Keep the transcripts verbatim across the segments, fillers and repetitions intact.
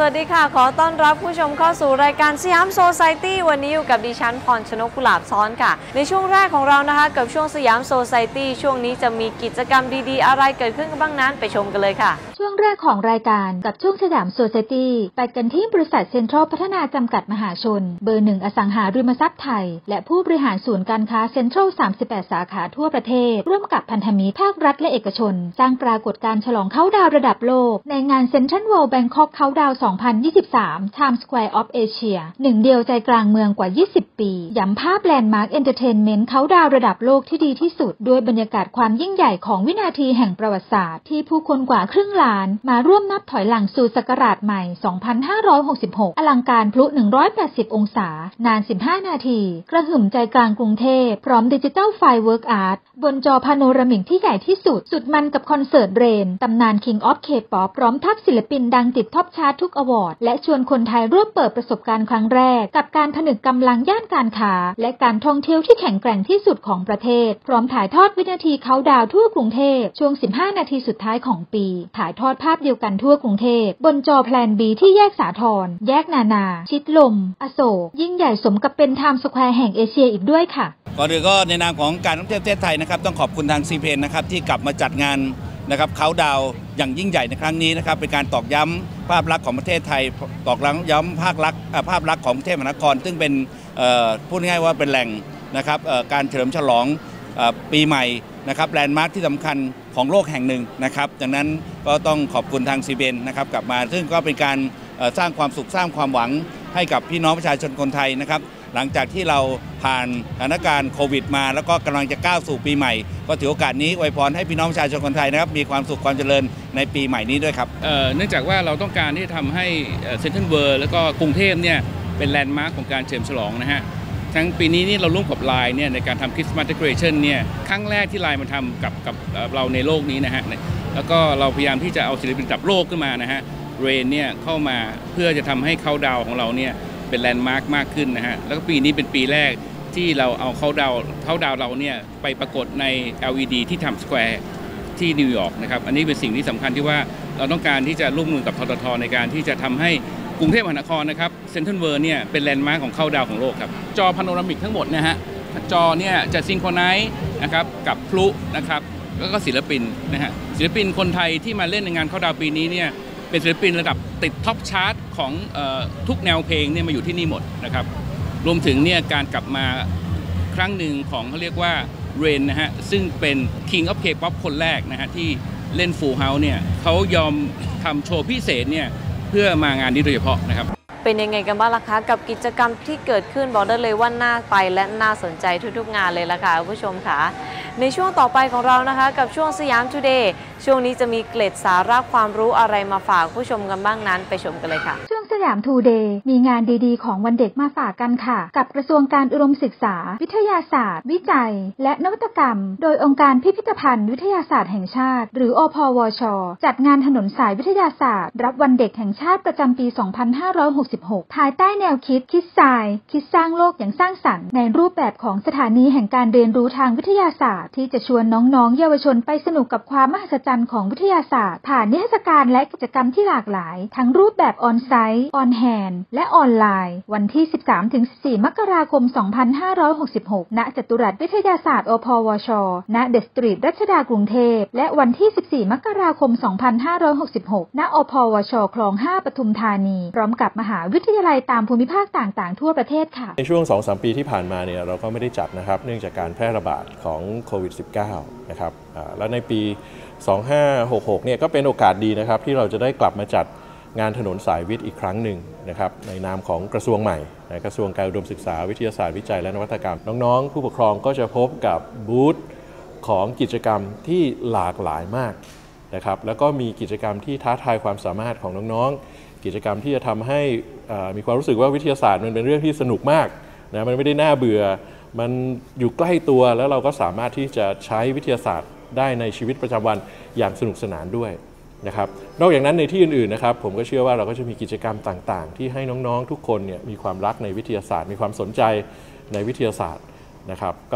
วัสดีค่ะขอต้อนรับผู้ชมเข้าสู่รายการสยามโซไซตี้วันนี้อยู่กับดิฉันพรชนกกุหลาบซ้อนค่ะในช่วงแรกของเรานะคะกับช่วงสยามโซไซตี้ช่วงนี้จะมีกิจกรรมดีๆอะไรเกิดขึ้นกันบ้างนั้นไปชมกันเลยค่ะช่วงแรกของรายการกับช่วงสยามโซไซตี้ไปกันที่บริษัทเซ็นทรัลพัฒนาจำกัดมหาชนเบอร์หนึ่งอสังหาริมทรัพย์ไทยและผู้บริหารศูนย์การค้าเซ็นทรัลสามสิบแปดสาขาทั่วประเทศร่วมกับพันธมิตรภาครัฐและเอกชนสร้างปรากฏการณ์ฉลองเข้าดาวระดับโลกในงานเซ็นทรัลเวิลด์แบงคอกเข้าดาวสองพันยี่สิบสาม Times Square of Asia หนึ่งเดียวใจกลางเมืองกว่ายี่สิบปีย้ำภาพแลนด์มาร์คเอนเตอร์เทนเมนต์เข้าดาวระดับโลกที่ดีที่สุดด้วยบรรยากาศความยิ่งใหญ่ของวินาทีแห่งประวัติศาสตร์ที่ผู้คนกว่าครึ่งล้านมาร่วมนับถอยหลังสู่ศักราชใหม่ สองพันห้าร้อยหกสิบหก อลังการพลุ หนึ่งร้อยแปดสิบ องศานาน สิบห้า นาทีกระหึ่มใจกลางกรุงเทพพร้อมดิจิทัลไฟเวิร์กอาร์ตบนจอพาโนรามิกที่ใหญ่ที่สุดสุดมันกับคอนเสิร์ตเรนตำนาน King of K-pop พร้อมทัพศิลปินดังติดท็อปชาร์ตทุกอวอร์ดและชวนคนไทยร่วมเปิดประสบการณ์ครั้งแรกกับการผนึกกำลังย่านการค้าและการท่องเที่ยวที่แข็งแกร่งที่สุดของประเทศพร้อมถ่ายทอดวินาทีเค้าดาวทั่วกรุงเทพช่วงสิบห้านาทีสุดท้ายของปีถ่ายทอดภาพเดียวกันทั่วกรุงเทพบนจอแพลน B ที่แยกสาทรแยกนานาชิดลมอโศกยิ่งใหญ่สมกับเป็นไทม์สแควร์แห่งเอเชียอีกด้วยค่ะก่อนอื่นก็ในนามของการท่องเที่ยวประเทศไทยนะครับต้องขอบคุณทางซีเพนนะครับที่กลับมาจัดงานนะครับเค้าดาวอย่างยิ่งใหญ่ในครั้งนี้นะครับเป็นการตอกย้ำภาพลักษณ์ของประเทศไทยตอกย้ำภาพลักษณ์ภาพลักษณ์ของกรุงเทพมหานครซึ่งเป็นพูดง่ายๆว่าเป็นแหล่งนะครับการเฉลิมฉลองปีใหม่นะครับแลนด์มาร์คที่สำคัญของโลกแห่งหนึ่งนะครับดังนั้นก็ต้องขอบคุณทางซีเพนนะครับกลับมาซึ่งก็เป็นการสร้างความสุขสร้างความหวังให้กับพี่น้องประชาชนคนไทยนะครับหลังจากที่เราผ่านสถานการณ์โควิดมาแล้วก็กำลังจะก้าวสู่ปีใหม่ก็ถือโอกาสนี้อวยพรให้พี่น้องประชาชนคนไทยนะครับมีความสุขความเจริญในปีใหม่นี้ด้วยครับเเนื่องจากว่าเราต้องการที่จะทำให้เซ็นทรัลเวิลด์แล้วก็กรุงเทพเนี่ยเป็นแลนด์มาร์คของการเฉลิมฉลองนะฮะทั้งปีนี้นี่เราร่วมกับไลน์เนี่ยในการทำคริสต์มาสเดคอเรชั่นเนี่ยครั้งแรกที่ไลน์มาทำกับกับเราในโลกนี้นะฮะแล้วก็เราพยายามที่จะเอาศิลปินระดับโลกขึ้นมานะฮะเรนเนี่ยเข้ามาเพื่อจะทำให้เค้าดาวของเราเนี่ยเป็นแลนด์มาร์คมากขึ้นนะฮะแล้วก็ปีนี้เป็นปีแรกที่เราเอาเค้าดาวเค้าดาวเราเนี่ยไปปรากฏใน แอล อี ดี ที่ Times Square ที่นิวยอร์กนะครับอันนี้เป็นสิ่งที่สำคัญที่ว่าเราต้องการที่จะร่วมมือกับทททในการที่จะทำให้กรุงเทพมหานครนะครับเซ็นทรัลเวิลด์เนี่ยเป็นแลนด์มาร์คของเค้าดาวของโลกครับจอพาโนรามิกทั้งหมดนะฮะจอเนี่ยจะซิงโครไนซ์นะครับกับพลุนะครับแล้วก็ศิลปินนะฮะศิลปินคนไทยที่มาเล่นในงานเค้าดาวปีนี้เนี่ยเป็นศิลปินระดับติดท็อปชาร์ตของเอ่อทุกแนวเพลงเนี่ยมาอยู่ที่นี่หมดนะครับรวมถึงเนี่ยการกลับมาครั้งหนึ่งของเขาเรียกว่าเรนนะฮะซึ่งเป็น King of K-pop คนแรกนะฮะที่เล่น Full House เนี่ยเขายอมทำโชว์พิเศษเนี่ยเพื่อมางานนี้โดยเฉพาะนะครับเป็นยังไงกันบ้างล่ะคะกับกิจกรรมที่เกิดขึ้นบอกได้เลยว่าน่าไปและน่าสนใจทุกๆงานเลยล่ะค่ะผู้ชมค่ะในช่วงต่อไปของเรานะคะกับช่วงสยามทูเดย์ช่วงนี้จะมีเกร็ดสาระความรู้อะไรมาฝากผู้ชมกันบ้างนั้นไปชมกันเลยค่ะช่วงสยามทูเดย์มีงานดีๆของวันเด็กมาฝากกันค่ะกับกระทรวงการอุดมศึกษาวิทยาศาสตร์วิจัยและนวัตกรรมโดยองค์การพิพิธภัณฑ์วิทยาศาสตร์แห่งชาติหรืออพวชจัดงานถนนสายวิทยาศาสตร์รับวันเด็กแห่งชาติประจำปี สองพันห้าร้อยหกสิบหก ภายใต้แนวคิดคิดทรายคิดสร้างโลกอย่างสร้างสรรค์ในรูปแบบของสถานีแห่งการเรียนรู้ทางวิทยาศาสตร์ที่จะชวนน้องๆเยาวชนไปสนุกกับความมหัศจรรย์ของวิทยาศาสตร์ผ่านนิทรรศการและกิจกรรมที่หลากหลายทั้งรูปแบบออนไซต์ออนแฮนด์และออนไลน์วันที่ สิบสามถึงสิบสี่ มกราคม สองพันห้าร้อยหกสิบหก ณ จตุรัสวิทยาศาสตร์ อพวช ณ เดอะสตรีท รัชดากรุงเทพและวันที่ สิบสี่ มกราคม สองพันห้าร้อยหกสิบหก ณ อพวช คลอง ห้า ปทุมธานีพร้อมกับมหาวิทยาลัยตามภูมิภาคต่างๆทั่วประเทศค่ะในช่วง สองถึงสาม ปีที่ผ่านมาเนี่ยเราก็ไม่ได้จัดนะครับเนื่องจากการแพร่ระบาดของโควิด สิบเก้า นะครับแล้วในปี สองพันห้าร้อยหกสิบหก เนี่ยก็เป็นโอกาสดีนะครับที่เราจะได้กลับมาจัดงานถนนสายวิทย์อีกครั้งหนึ่งนะครับในนามของกระทรวงใหม่กระทรวงการอุดมศึกษาวิทยาศาสตร์วิจัยและนวัตกรรมน้องๆผู้ปกครองก็จะพบกับบูธของกิจกรรมที่หลากหลายมากนะครับแล้วก็มีกิจกรรมที่ท้าทายความสามารถของน้องๆกิจกรรมที่จะทำให้มีความรู้สึกว่าวิทยาศาสตร์มันเป็นเรื่องที่สนุกมากนะมันไม่ได้น่าเบื่อมันอยู่ใกล้ตัวแล้วเราก็สามารถที่จะใช้วิทยาศาสตร์ได้ในชีวิตประจำวันอย่างสนุกสนานด้วยนะครับนอกจากนั้นในที่อื่นๆนะครับผมก็เชื่อว่าเราก็จะมีกิจกรรมต่างๆที่ให้น้องๆทุกคนเนี่ยมีความรักในวิทยาศาสตร์มีความสนใจในวิทยาศาสตร์นะครับก็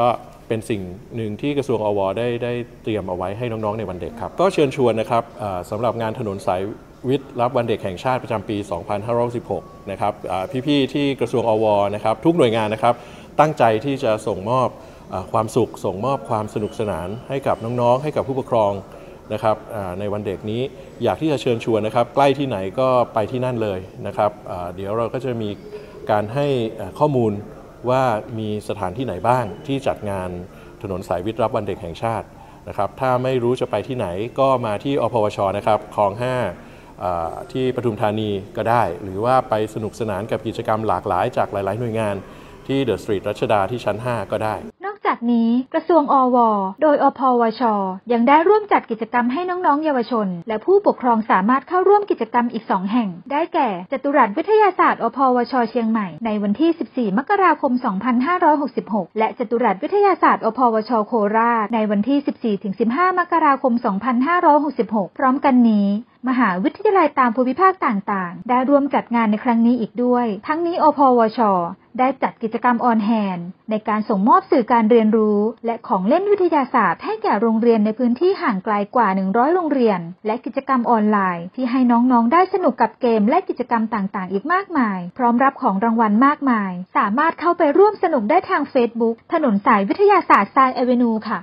เป็นสิ่งหนึ่งที่กระทรวงอวได้ได้เตรียมเอาไว้ให้น้องๆในวันเด็กครับก็เชิญชวนนะครับสำหรับงานถนนสายวิทย์รับวันเด็กแห่งชาติประจำปี สองพันห้าร้อยสิบหก นะครับพี่ๆที่กระทรวงอวนะครับทุกหน่วยงานนะครับตั้งใจที่จะส่งมอบความสุขส่งมอบความสนุกสนานให้กับน้องๆให้กับผู้ปกครองนะครับในวันเด็กนี้อยากที่จะเชิญชวนนะครับใกล้ที่ไหนก็ไปที่นั่นเลยนะครับเดี๋ยวเราก็จะมีการให้ข้อมูลว่ามีสถานที่ไหนบ้างที่จัดงานถนนสายวิทย์รับวันเด็กแห่งชาตินะครับถ้าไม่รู้จะไปที่ไหนก็มาที่อพวชนะครับคลองห้าที่ปทุมธานีก็ได้หรือว่าไปสนุกสนานกับกิจกรรมหลากหลายจากหลายๆหน่วยงานที่เดอะสตรีทรัชดาที่ชั้นห้าก็ได้นอกจากนี้กระทรวงอวโดยอพวชยังได้ร่วมจัดกิจกรรมให้น้องๆเยาวชนและผู้ปกครองสามารถเข้าร่วมกิจกรรมอีกสองแห่งได้แก่จตุรัสวิทยาศาสตร์อพวชเชียงใหม่ในวันที่สิบสี่มกราคมสองพันห้าร้อยหกสิบหกและจตุรัสวิทยาศาสตร์อพวชโคราชในวันที่สิบสี่ถึงสิบห้ามกราคมสองพันห้าร้อยหกสิบหกพร้อมกันนี้มหาวิทยาลัยตามภูมิภาคต่างๆได้ร่วมจัดงานในครั้งนี้อีกด้วยทั้งนี้อพวชได้จัดกิจกรรมออนแฮนด์ในการส่งมอบสื่อการเรียนรู้และของเล่นวิทยาศาสตร์ให้แก่โรงเรียนในพื้นที่ห่างไกลกว่าหนึ่งร้อยโรงเรียนและกิจกรรมออนไลน์ที่ให้น้องๆได้สนุกกับเกมและกิจกรรมต่างๆอีกมากมายพร้อมรับของรางวัลมากมายสามารถเข้าไปร่วมสนุกได้ทาง Facebook ถนนสายวิทยาศาสตร์ Science Avenue ค่ะ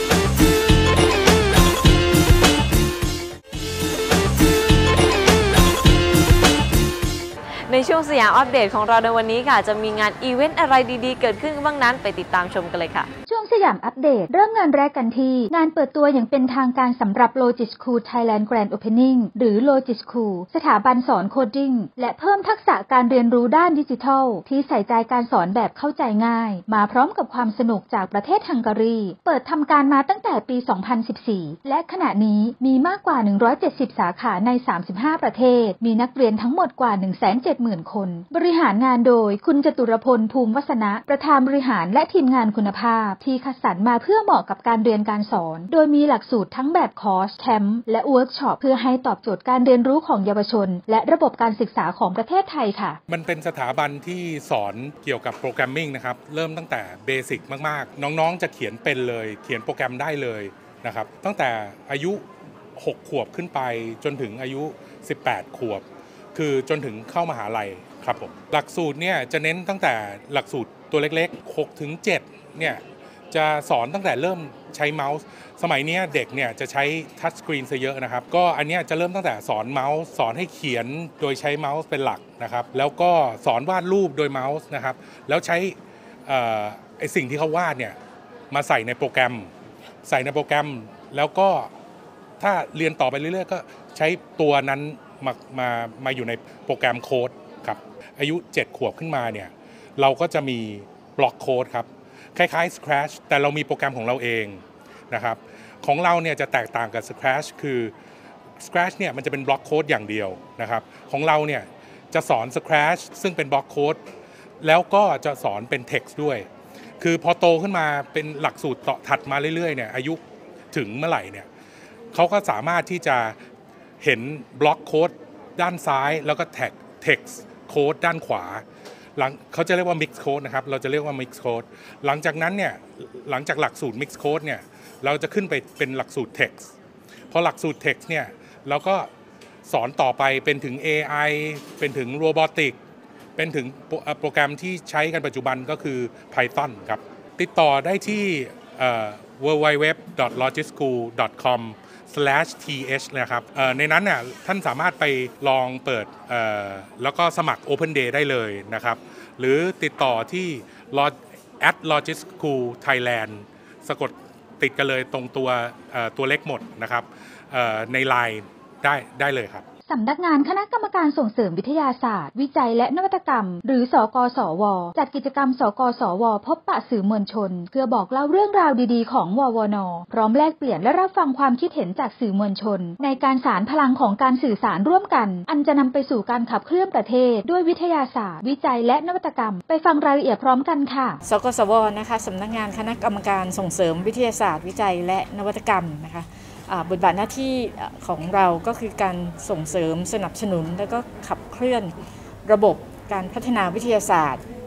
ในช่วงสยามอัปเดตของเราในวันนี้ค่ะจะมีงานอีเวนต์อะไรดีๆเกิดขึ้นบ้างนั้นไปติดตามชมกันเลยค่ะช่วงสยามอัปเดตเริ่มงานแรกกันที่งานเปิดตัวอย่างเป็นทางการสำหรับ Logis School Thailand Grand Opening หรือ Logis School สถาบันสอนโคดดิ้งและเพิ่มทักษะการเรียนรู้ด้านดิจิทัลที่ใส่ใจการสอนแบบเข้าใจง่ายมาพร้อมกับความสนุกจากประเทศฮังการีเปิดทำการมาตั้งแต่ปี สองพันสิบสี่ และขณะนี้มีมากกว่า หนึ่งร้อยเจ็ดสิบ สาขาใน สามสิบห้า ประเทศมีนักเรียนทั้งหมดกว่า หนึ่งแสนเจ็ดหมื่น คนบริหารงานโดยคุณจตุรพลภูมิวัฒนะประธานบริหารและทีมงานคุณภาพที่คัดสรรมาเพื่อเหมาะกับการเรียนการสอนโดยมีหลักสูตรทั้งแบบคอร์สแคมป์และเวิร์กช็อปเพื่อให้ตอบโจทย์การเรียนรู้ของเยาวชนและระบบการศึกษาของประเทศไทยค่ะมันเป็นสถาบันที่สอนเกี่ยวกับโปรแกรมมิ่งนะครับเริ่มตั้งแต่เบสิกมากๆน้องๆจะเขียนเป็นเลยเขียนโปรแกรมได้เลยนะครับตั้งแต่อายุหกขวบขึ้นไปจนถึงอายุสิบแปดขวบคือจนถึงเข้ามหาลัยครับผมหลักสูตรเนี่ยจะเน้นตั้งแต่หลักสูตรตัวเล็กๆหกถึงเจ็ดเนี่ยจะสอนตั้งแต่เริ่มใช้เมาส์สมัยนี้เด็กเนี่ยจะใช้ทัชสกรีนซะเยอะนะครับก็อันนี้จะเริ่มตั้งแต่สอนเมาส์สอนให้เขียนโดยใช้เมาส์เป็นหลักนะครับแล้วก็สอนวาดรูปโดยเมาส์นะครับแล้วใช้ไอ้สิ่งที่เขาวาดเนี่ยมาใส่ในโปรแกรมใส่ในโปรแกรมแล้วก็ถ้าเรียนต่อไปเรื่อยๆก็ใช้ตัวนั้นมามามาอยู่ในโปรแกรมโค้ดครับอายุเจ็ดขวบขึ้นมาเนี่ยเราก็จะมีบล็อกโค้ดครับคล้ายๆ Scratch แต่เรามีโปรแกรมของเราเองนะครับของเราเนี่ยจะแตกต่างกับ Scratch คือ Scratch เนี่ยมันจะเป็นบล็อกโค้ดอย่างเดียวนะครับของเราเนี่ยจะสอน Scratch ซึ่งเป็นบล็อกโค้ดแล้วก็จะสอนเป็น Text ด้วยคือพอโตขึ้นมาเป็นหลักสูตรต่อถัดมาเรื่อยๆเนี่ยอายุถึงเมื่อไหร่เนี่ยเขาก็สามารถที่จะเห็นบล็อกโค้ดด้านซ้ายแล้วก็แท็ก text code ด้านขวาหลังเขาจะเรียกว่า mix code นะครับเราจะเรียกว่า mix code หลังจากนั้นเนี่ยหลังจากหลักสูตร mix code เนี่ยเราจะขึ้นไปเป็นหลักสูตร text พอหลักสูตร text เนี่ยเราก็สอนต่อไปเป็นถึง เอ ไอ เป็นถึง robotic เป็นถึงโปรแกรมที่ใช้กันปัจจุบันก็คือ Python ครับติดต่อได้ที่ ดับเบิลยู ดับเบิลยู ดับเบิลยู ดอท ลอจิสคูล ดอท คอม สแลช ที เอช นะครับในนั้นเนี่ยท่านสามารถไปลองเปิดแล้วก็สมัคร Open Day ได้เลยนะครับหรือติดต่อที่ แอท ลอจิสคูล ไทยแลนด์ สะกดติดกันเลยตรงตัวตัวเล็กหมดนะครับใน ไลน์ ได้ได้เลยครับสำนักงานคณะกรรมการส่งเสริมวิทยาศาสตร์วิจัยและนวัตกรรมหรือสกสวจัดกิจกรรมสกสวพบปะสื่อมวลชนเพื่อบอกเล่าเรื่องราวดีๆของววนพร้อมแลกเปลี่ยนและรับฟังความคิดเห็นจากสื่อมวลชนในการสานพลังของการสื่อสารร่วมกันอันจะนำไปสู่การขับเคลื่อนประเทศด้วยวิทยาศาสตร์วิจัยและนวัตกรรมไปฟังรายละเอียดพร้อมกันค่ะสกสวนะคะสำนักงานคณะกรรมการส่งเสริมวิทยาศาสตร์วิจัยและนวัตกรรมนะคะบทบาทหน้าที่ของเราก็คือการส่งเสริมสนับสนุนและก็ขับเคลื่อนระบบการพัฒนาวิทยาศาสตร์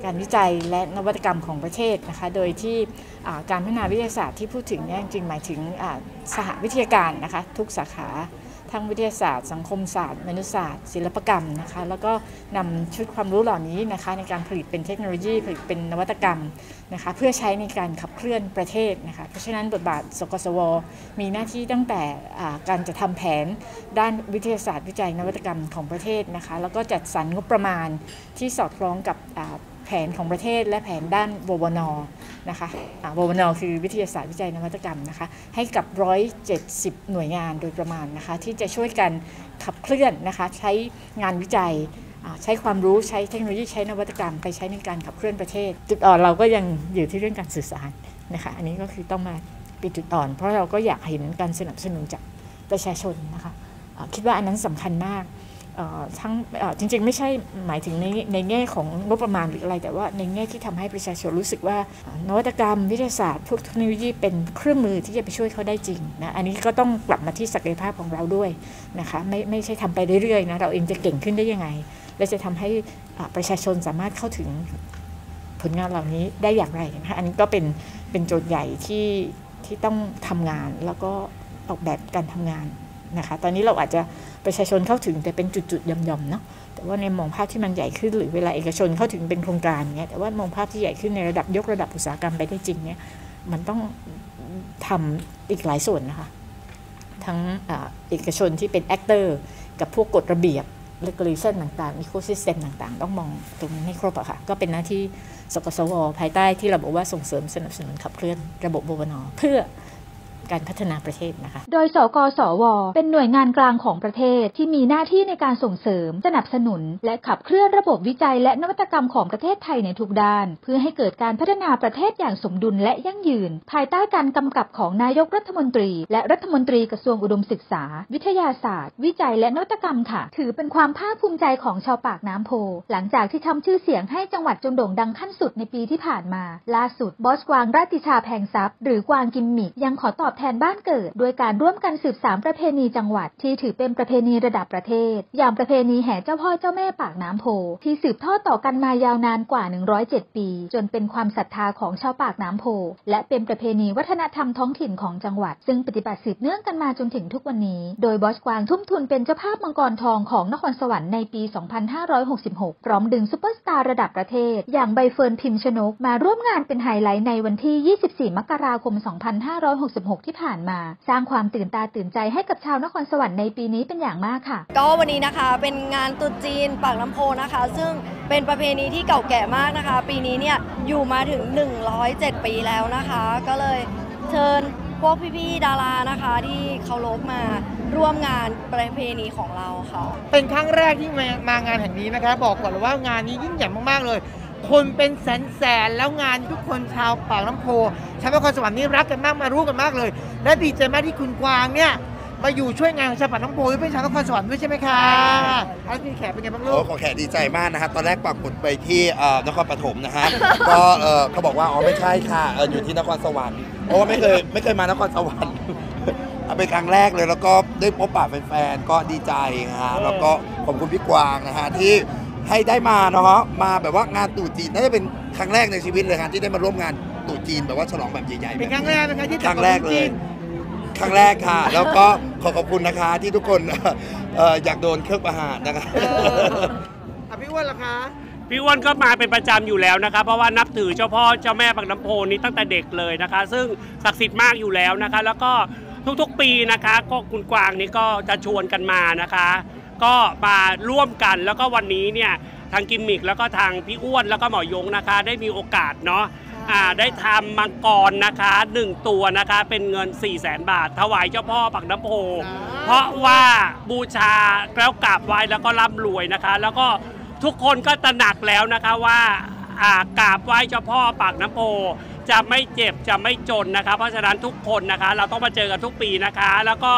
การวิจัยและนวัตกรรมของประเทศนะคะโดยที่การพัฒนาวิทยาศาสตร์ที่พูดถึงเนี่ยจริงๆหมายถึงสหวิทยาการนะคะทุกสาขาทั้งวิทยาศาสตร์สังคมศาสตร์มนุษยศาสตร์ศิลปกรรมนะคะแล้วก็นำชุดความรู้เหล่านี้นะคะในการผลิตเป็นเทคโนโลยีผลิตเป็นนวัตกรรมนะคะเพื่อใช้ในการขับเคลื่อนประเทศนะคะเพราะฉะนั้นบทบาทสกสวมีหน้าที่ตั้งแต่การจะทำแผนด้านวิทยาศาสตร์วิจัยนวัตกรรมของประเทศนะคะแล้วก็จัดสรรงบประมาณที่สอดคล้องกับแผนของประเทศและแผนด้านววนนะคะววนคือวิทยาศาสตร์วิจัยนวัตกรรมนะคะให้กับหนึ่งร้อยเจ็ดสิบหน่วยงานโดยประมาณนะคะที่จะช่วยกันขับเคลื่อนนะคะใช้งานวิจัยใช้ความรู้ใช้เทคโนโลยีใช้นวัตกรรมไปใช้ในการขับเคลื่อนประเทศจุดอ่อนเราก็ยังอยู่ที่เรื่องการสื่อสารนะคะอันนี้ก็คือต้องมาเป็นจุดอ่อนเพราะเราก็อยากเห็นการสนับสนุนจากประชาชนนะคะคิดว่าอันนั้นสำคัญมากทั้งจริงๆไม่ใช่หมายถึงในในแง่ของงบประมาณหรืออะไรแต่ว่าในแง่ที่ทำให้ประชาชนรู้สึกว่านวัตกรรมวิทยาศาสตร์พวกเทคโนโลยีเป็นเครื่องมือที่จะไปช่วยเขาได้จริงนะอันนี้ก็ต้องกลับมาที่ศักยภาพของเราด้วยนะคะไม่ไม่ใช่ทำไปเรื่อยๆนะเราเองจะเก่งขึ้นได้ยังไงและจะทำให้ประชาชนสามารถเข้าถึงผลงานเหล่านี้ได้อย่างไรนะคะอันนี้ก็เป็นเป็นโจทย์ใหญ่ที่ที่ต้องทำงานแล้วก็ออกแบบการทำงานนะคะตอนนี้เราอาจจะประชาชนเข้าถึงแต่เป็นจุดๆย่อมๆเนาะแต่ว่าในมองภาพที่มันใหญ่ขึ้นหรือเวลาเอกชนเข้าถึงเป็นโครงการเงี้ยแต่ว่ามองภาพที่ใหญ่ขึ้นในระดับยกระดับอุตสาหกรรมไปได้จริงเนี่ยมันต้องทำอีกหลายส่วนนะคะทั้งเอกชนที่เป็นแอคเตอร์กับพวกกฎระเบียบ regulation ต่างๆ ecosystem ต่างๆต้องมองตรงนี้ให้ครบอะค่ะก็เป็นหน้าที่สกสวภายใต้ที่เราบอกว่าส่งเสริมสนับสนุนขับเคลื่อนระบบววนเพื่อการพัฒนาประเทศนะคะโดยสกสวเป็นหน่วยงานกลางของประเทศที่มีหน้าที่ในการส่งเสริมสนับสนุนและขับเคลื่อนระบบวิจัยและนวัตกรรมของประเทศไทยในทุกด้านเพื่อให้เกิดการพัฒนาประเทศอย่างสมดุลและยั่งยืนภายใต้การกำกับของนายกรัฐมนตรีและรัฐมนตรีกระทรวงอุดมศึกษาวิทยาศาสตร์วิจัยและนวัตกรรมค่ะถือเป็นความภาคภูมิใจของชาวปากน้ำโพหลังจากที่ทำชื่อเสียงให้จังหวัดจนโด่งดังขั้นสุดในปีที่ผ่านมาล่าสุดบอสกวางราติชาแพงทรัพย์หรือกวางกิมมิกยังขอตอบแทนบ้านเกิดโดยการร่วมกันสืบสานประเพณีจังหวัดที่ถือเป็นประเพณีระดับประเทศอย่างประเพณีแห่เจ้าพ่อเจ้าแม่ปากน้ำโพที่สืบทอดต่อกันมายาวนานกว่าหนึ่งร้อยเจ็ดปีจนเป็นความศรัทธาของชาวปากน้ำโพและเป็นประเพณีวัฒนธรรมท้องถิ่นของจังหวัดซึ่งปฏิบัติสืบเนื่องกันมาจนถึงทุกวันนี้โดยบอสกวางทุ่มทุนเป็นเจ้าภาพมังกรทองของนครสวรรค์ในปี สองพันห้าร้อยหกสิบหก พร้อมดึงซุปเปอร์สตาร์ระดับประเทศอย่างใบเฟิร์นพิมชนกมาร่วมงานเป็นไฮไลท์ในวันที่ ยี่สิบสี่ มกราคม สองพันห้าร้อยหกสิบหก ที่ผ่านมาสร้างความตื่นตาตื่นใจให้กับชาวนครสวรรค์ในปีนี้เป็นอย่างมากค่ะก็วันนี้นะคะเป็นงานตรุษจีนปากน้ำโพนะคะซึ่งเป็นประเพณีที่เก่าแก่มากนะคะปีนี้เนี่ยอยู่มาถึงหนึ่งร้อยเจ็ดปีแล้วนะคะก็เลยเชิญพวกพี่ๆดารานะคะที่เคารพมาร่วมงานประเพณีของเราค่ะเป็นครั้งแรกที่มามางานแห่งนี้นะคะบอกก่อนเลยว่างานนี้ยิ่งใหญ่มากๆเลยคนเป็นแสนๆแล้วงานทุกคนชาวปากน้ำโพชาวนครสวรรค์นี่รักกันมากมารู้กันมากเลยและดีใจมากที่คุณกวางเนี่ยมาอยู่ช่วยงานของชาวปากน้ำโพด้วยเป็นชาวนครสวรรค์ด้วยใช่ไหมคะอันนี้แขกเป็นไงบ้างลูกขอแขกดีใจมากนะครับตอนแรกปักหมุดไปที่นครปฐมนะฮะก็เขาบอกว่าอ๋อไม่ใช่ค่ะอยู่ที่นครสวรรค์เพราะว่าไม่เคยไม่เคยมานครสวรรค์เป็นครั้งแรกเลยแล้วก็ได้พบปะแฟนๆก็ดีใจนะฮะแล้วก็ขอบคุณพี่กวางนะฮะที่ให้ได้มาเนาะมาแบบว่างานตรุษจีนน่าจะเป็นครั้งแรกในชีวิตเลยครับที่ได้มาร่วมงานตรุษจีนแบบว่าฉลองแบบใหญ่ๆเป็นครั้งแรกนะคะที่ครั้งแรกเลยครั้งแรกค่ะแล้วก็ขอขอบคุณนะคะที่ทุกคนอยากโดนเครื่องประหารนะคะพี่อ้วนล่ะคะพี่อ้วนก็มาเป็นประจำอยู่แล้วนะคะเพราะว่านับถือเจ้าพ่อเจ้าแม่ปากน้ำโพนี้ตั้งแต่เด็กเลยนะคะซึ่งศักดิ์สิทธิ์มากอยู่แล้วนะคะแล้วก็ทุกๆปีนะคะก็คุณกวางนี่ก็จะชวนกันมานะคะก็มาร่วมกันแล้วก็วันนี้เนี่ยทางกิมมิกแล้วก็ทางพี่อ้วนแล้วก็หมอยงนะคะได้มีโอกาสเนาะได้ทำมังกรนะคะหนึ่งตัวนะคะเป็นเงิน สี่แสน บาทถวายเจ้าพ่อปากน้ำโพเพราะว่าบูชาแล้วกราบไหว้แล้วก็ร่ำรวยนะคะแล้วก็ทุกคนก็ตระหนักแล้วนะคะว่ากราบไหว้เจ้าพ่อปากน้ำโพจะไม่เจ็บจะไม่จนนะคะเพราะฉะนั้นทุกคนนะคะเราต้องมาเจอกันทุกปีนะคะแล้วก็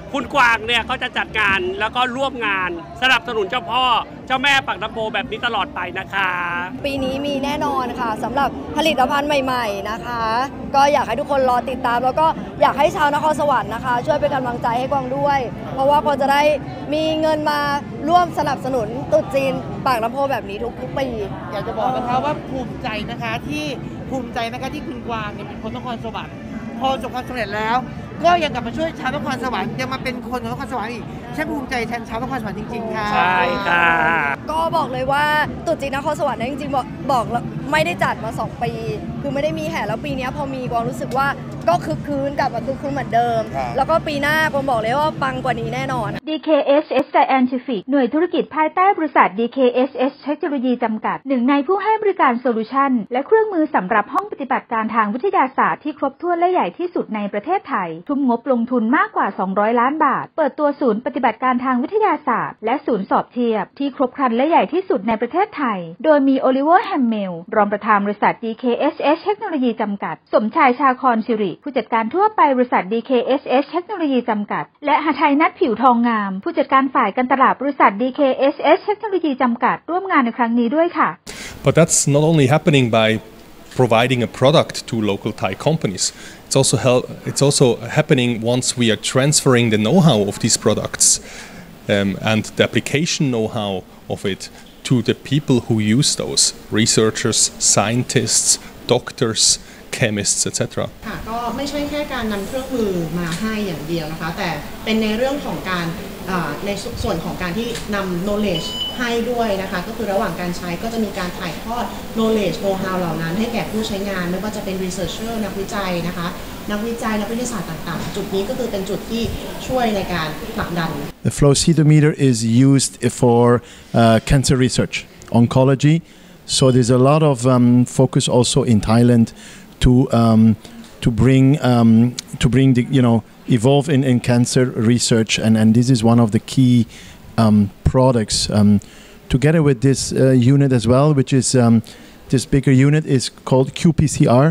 คุณกวางเนี่ยก็จะจัดงานแล้วก็ร่วมงานสนับสนุนเจ้าพ่อเจ้าแม่ปากน้ำโพแบบนี้ตลอดไปนะคะปีนี้มีแน่นอนค่ะสำหรับผลิตภัณฑ์ใหม่ๆนะคะก็อยากให้ทุกคนรอติดตามแล้วก็อยากให้ชาวนครสวรรค์นะคะช่วยเป็นกำลังใจให้กวางด้วยเพราะว่ากวางจะได้มีเงินมาร่วมสนับสนุนตรุษจีนปากน้ำโพแบบนี้ทุกๆปีอยากจะบอกนะคะว่าภูมิใจนะคะที่ภูมิใจนะคะที่คุณกวางเนี่ยเป็นคนนครสวรรค์พอประสบความสำเร็จแล้วก็ยังกลับมาช่วยชาวนครสวรรค์ยังมาเป็นคนของนครสวรรค์อีกฉันภูมิใจแทนชาวนครสวรรค์จริงๆค่ะใช่ค่ะก็บอกเลยว่าตรุษจีนนครสวรรค์เนี่ยจริงๆบอกบอกไม่ได้จัดมาสองปีคือไม่ได้มีแห่แล้วปีนี้พอมีกวางรู้สึกว่าก็คึกคืนกลับมาคึกคืนเหมือนเดิมแล้วก็ปีหน้ากวางบอกเลยว่าปังกว่านี้แน่นอนดี เค เอส เอส Scientific หน่วยธุรกิจภายใต้บริษัท ดี เค เอส เอส เทคโนโลยีจำกัดหนึ่งในผู้ให้บริการโซลูชันและเครื่องมือสำหรับห้องปฏิบัติการทางวิทยาศาสตร์ที่ครบถ้วนและใหญ่ที่สุดในประเทศไทยทุ่มงบลงทุนมากกว่าสองร้อยล้านบาทเปิดตัวศูนย์ปฏิบัติการทางวิทยาศาสตร์และศูนย์สอบเทียบที่ครบครันและใหญ่ที่สุดในประเทศไทยโดยมีโอลิเวอร์แฮมเมลรองประธานบริษัท ดี เค เอส เอส เทคโนโลยีจำกัดสมชายชาครศิริผู้จัดการทั่วไปบริษัท ดี เค เอส เอส เทคโนโลยีจำกัดและหทัยนัทผิวทองงามผู้จัดการฝ่ายการตลาดบริษัท ดี เค เอส เอส เทคโนโลยีจำกัดร่วมงานในครั้งนี้ด้วยค่ะ But that's not only happening by providing a product to local Thai companies. It's also help, it's also happening once we are transferring the know-how of these products um, and the application know-how of it to the people who use those researchers, scientists, doctors, chemists, et cetera. ค่ะก็ไม่ใช่แค่การนำเครื่องมือมาให้อย่างเดียวนะคะแต่เป็นในเรื่องของการในส่วนของการที่นำ knowledge ให้ด้วยนะคะก็คือระหว่างการใช้ก็จะมีการถ่ายทอด knowledge know-how เหล่านั้นให้แก่ผู้ใช้งานไม่ว่าจะเป็น researcher นักวิจัยนะคะนักวิจัยนักวิทยาศาสตร์ต่างๆจุดนี้ก็คือเป็นจุดที่ช่วยในการผลักดัน The flow cytometer is used for uh, cancer research, oncology. So there's a lot of um, focus also in Thailand to um, to bring um, to bring the you know evolve in, in cancer research and, and this is one of the key um, products um, together with this uh, unit as well, which is um, this bigger unit is called Q P C R.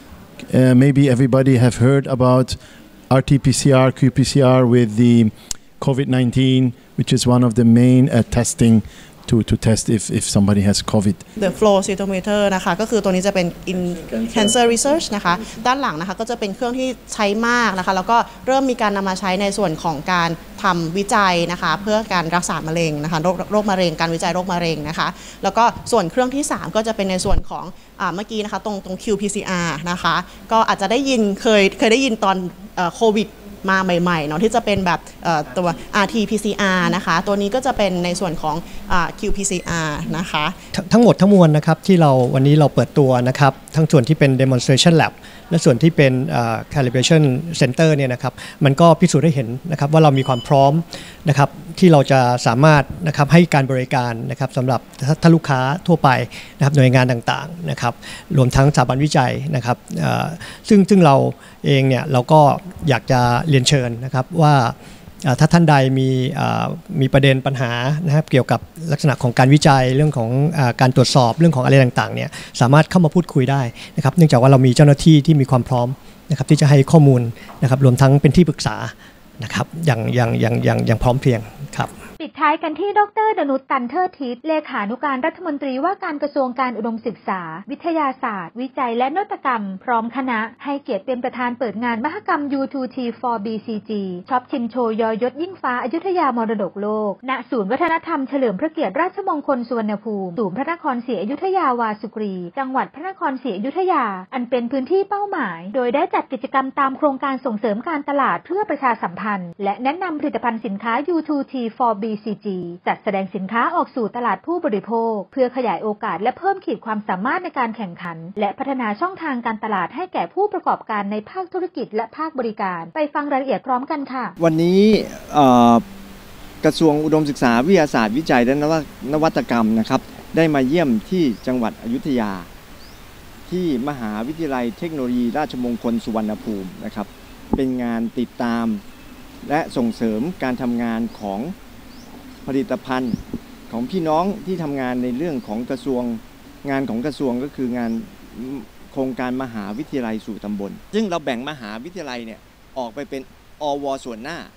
Uh, maybe everybody have heard about R T P C R, Q P C R with the COVID nineteen, which is one of the main uh, testing to to test if if somebody has COVID. The flow cytometer นะคะก็คือตัวนี้จะเป็น in cancer research นะคะด้านหลังนะคะก็จะเป็นเครื่องที่ใช้มากนะคะแล้วก็เริ่มมีการนำมาใช้ในส่วนของการทำวิจัยนะคะเพื่อการรักษามะเร็งนะคะโรคโรคมะเร็งการวิจัยโรคมะเร็งนะคะแล้วก็ส่วนเครื่องที่สามก็จะเป็นในส่วนของอ่าเมื่อกี้นะคะตรงตรง Q P C R นะคะก็อาจจะได้ยินเคยเคยได้ยินตอนโควิดมาใหม่ๆเนาะที่จะเป็นแบบตัว อาร์ ที พี ซี อาร์ นะคะตัวนี้ก็จะเป็นในส่วนของ Q P C R นะคะทั้งหมดทั้งมวลนะครับที่เราวันนี้เราเปิดตัวนะครับทั้งส่วนที่เป็น demonstration lab และส่วนที่เป็น calibration center เนี่ยนะครับมันก็พิสูจน์ให้เห็นนะครับว่าเรามีความพร้อมนะครับที่เราจะสามารถนะครับให้การบริการนะครับสำหรับท่านลูกค้าทั่วไปนะครับหน่วยงานต่างๆนะครับรวมทั้งสถาบันวิจัยนะครับซึ่งซึ่งเราเองเนี่ยเราก็อยากจะเรียนเชิญนะครับว่าถ้าท่านใดมีมีประเด็นปัญหานะครับเกี่ยวกับลักษณะของการวิจัยเรื่องของการตรวจสอบเรื่องของอะไรต่างๆเนี่ยสามารถเข้ามาพูดคุยได้นะครับเนื่องจากว่าเรามีเจ้าหน้าที่ที่มีความพร้อมนะครับที่จะให้ข้อมูลนะครับรวมทั้งเป็นที่ปรึกษานะครับอย่างอย่างอย่างอย่างอย่างพร้อมเพรียงครับปิดท้ายกันที่ดร.ดนุช ตันเทิดทิศเลขานุการรัฐมนตรีว่าการกระทรวงการอุดมศึกษาวิทยาศาสตร์วิจัยและนวัตกรรมพร้อมคณะให้เกียรติเป็นประธานเปิดงานมหกรรม ยู ทู ที ฟอร์ บี ซี จี ช็อปชิมโชว์ยอยศยิ่งฟ้าอยุธยามรดกโลกณศูนย์วัฒนธรรมเฉลิมพระเกียรติราชมงคลสุวรรณภูมิศูนย์พระนครศรีอยุธยาวาสุกรีจังหวัดพระนครศรีอยุธยาอันเป็นพื้นที่เป้าหมายโดยได้จัดกิจกรรมตามโครงการส่งเสริมการตลาดเพื่อประชาสัมพันธ์และแนะนำผลิตภัณฑ์สินค้า ยู ทู ที ฟอร์ บี ซี จี จัดแสดงสินค้าออกสู่ตลาดผู้บริโภคเพื่อขยายโอกาสและเพิ่มขีดความสามารถในการแข่งขันและพัฒนาช่องทางการตลาดให้แก่ผู้ประกอบการในภาคธุรกิจและภาคบริการไปฟังรายละเอียดพร้อมกันค่ะวันนี้กระทรวงอุดมศึกษาวิทยาศาสตร์วิจัยและนวัตกรรมนะครับได้มาเยี่ยมที่จังหวัดอยุธยาที่มหาวิทยาลัยเทคโนโลยีราชมงคลสุวรรณภูมินะครับเป็นงานติดตามและส่งเสริมการทำงานของผลิตภัณฑ์ของพี่น้องที่ทำงานในเรื่องของกระทรวงงานของกระทรวงก็คืองานโครงการมหาวิทยาลัยสู่ตำบลซึ่งเราแบ่งมหาวิทยาลัยเนี่ยออกไปเป็นอวส่วนหน้า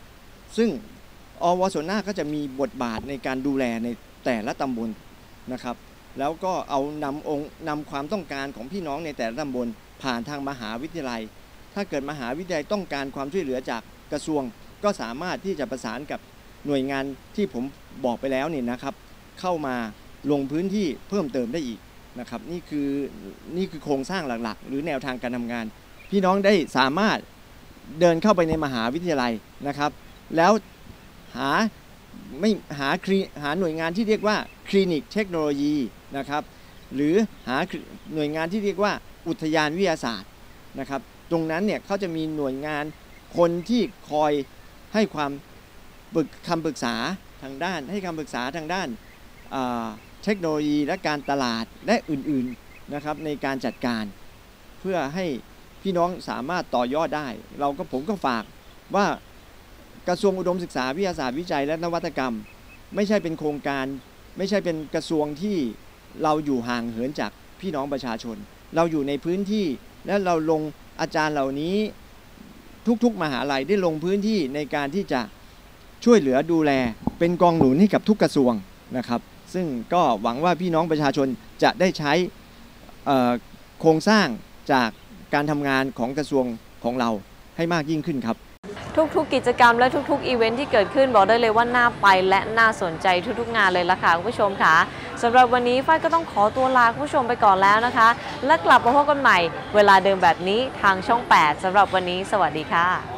ซึ่งอวส่วนหน้าก็จะมีบทบาทในการดูแลในแต่ละตำบลนะครับแล้วก็เอานำองค์นำความต้องการของพี่น้องในแต่ละตำบลผ่านทางมหาวิทยาลัยถ้าเกิดมหาวิทยาลัยต้องการความช่วยเหลือจากกระทรวงก็สามารถที่จะประสานกับหน่วยงานที่ผมบอกไปแล้วเนี่ยนะครับเข้ามาลงพื้นที่เพิ่มเติมได้อีกนะครับนี่คือนี่คือโครงสร้างหลักๆหรือแนวทางการทำงานพี่น้องได้สามารถเดินเข้าไปในมหาวิทยาลัยนะครับแล้วหาไม่หาคลีหาหน่วยงานที่เรียกว่าคลินิกเทคโนโลยีนะครับหรือหาหน่วยงานที่เรียกว่าอุทยานวิทยาศาสตร์นะครับตรงนั้นเนี่ยเขาจะมีหน่วยงานคนที่คอยให้ความปรึกคำปรึกษาทางด้านให้คำปรึกษาทางด้านเทคโนโลยีและการตลาดและอื่นๆนะครับในการจัดการเพื่อให้พี่น้องสามารถต่อยอดได้เราก็ผมก็ฝากว่ากระทรวงอุดมศึกษาวิทยาศาสตร์วิจัยและนวัตกรรมไม่ใช่เป็นโครงการไม่ใช่เป็นกระทรวงที่เราอยู่ห่างเหินจากพี่น้องประชาชนเราอยู่ในพื้นที่และเราลงอาจารย์เหล่านี้ทุกๆมหาลัยได้ลงพื้นที่ในการที่จะช่วยเหลือดูแลเป็นกองหนุนให้กับทุกกระทรวงนะครับซึ่งก็หวังว่าพี่น้องประชาชนจะได้ใช้โครงสร้างจากการทำงานของกระทรวงของเราให้มากยิ่งขึ้นครับทุกๆกิจกรรมและทุกๆอีเวนท์ที่เกิดขึ้นบอกได้เลยว่าน่าไปและน่าสนใจทุกๆงานเลยล่ะค่ะคุณผู้ชมค่ะสำหรับวันนี้ฝ้ายก็ต้องขอตัวลาคุณผู้ชมไปก่อนแล้วนะคะและกลับมาพบกันใหม่เวลาเดิมแบบนี้ทางช่องแปดสำหรับวันนี้สวัสดีค่ะ